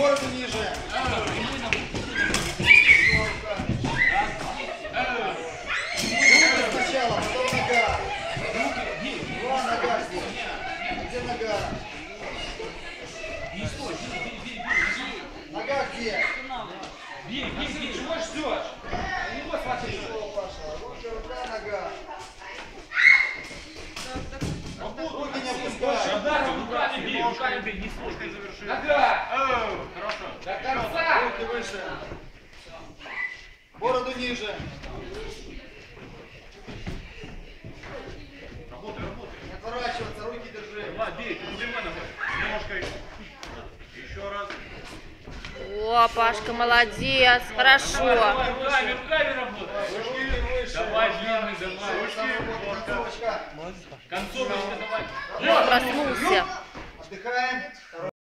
Бороду ниже. Руки сначала, потом нога. Два нога здесь. Где нога? Нога где? Бей, чего ждешь? На него смотри. Рука, нога. Руки не опускай. Руками бей, не слушай, заверши. Нога! Хорошо. До конца! Руки выше. Бороду ниже. Работай. Не отворачиваться, руки держи. Ладно, бей, ты нажимай немножко. Еще раз. О, Пашка, молодец, хорошо. Давай, руками работай. Руки выше. Давай, длинный, давай. Концовочка. Концовочка давай. Проснулся. Отдыхаем.